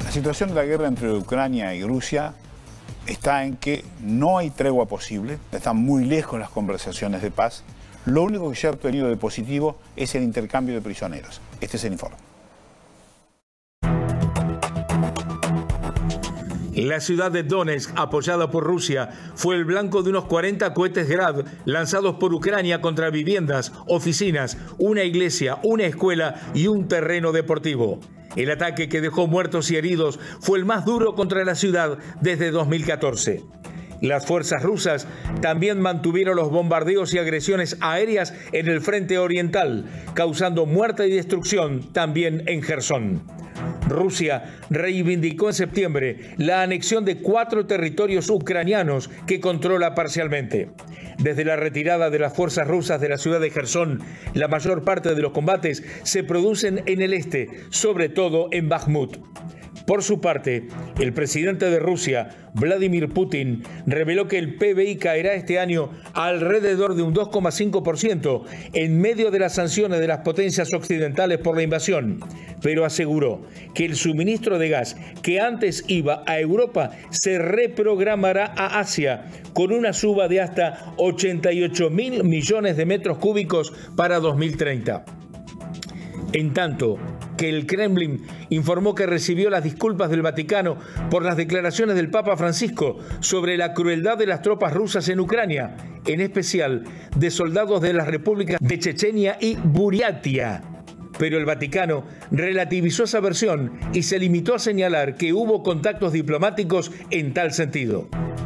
La situación de la guerra entre Ucrania y Rusia está en que no hay tregua posible, están muy lejos las conversaciones de paz. Lo único que se ha obtenido de positivo es el intercambio de prisioneros. Este es el informe. La ciudad de Donetsk, apoyada por Rusia, fue el blanco de unos 40 cohetes Grad lanzados por Ucrania contra viviendas, oficinas, una iglesia, una escuela y un terreno deportivo. El ataque, que dejó muertos y heridos, fue el más duro contra la ciudad desde 2014. Las fuerzas rusas también mantuvieron los bombardeos y agresiones aéreas en el frente oriental, causando muerte y destrucción también en Jersón. Rusia reivindicó en septiembre la anexión de 4 territorios ucranianos que controla parcialmente. Desde la retirada de las fuerzas rusas de la ciudad de Jersón, la mayor parte de los combates se producen en el este, sobre todo en Bakhmut. Por su parte, el presidente de Rusia, Vladimir Putin, reveló que el PBI caerá este año alrededor de un 2,5% en medio de las sanciones de las potencias occidentales por la invasión, pero aseguró que el suministro de gas que antes iba a Europa se reprogramará a Asia con una suba de hasta 88.000 millones de metros cúbicos para 2030. En tanto que el Kremlin informó que recibió las disculpas del Vaticano por las declaraciones del Papa Francisco sobre la crueldad de las tropas rusas en Ucrania, en especial de soldados de las repúblicas de Chechenia y Buriatia. Pero el Vaticano relativizó esa versión y se limitó a señalar que hubo contactos diplomáticos en tal sentido.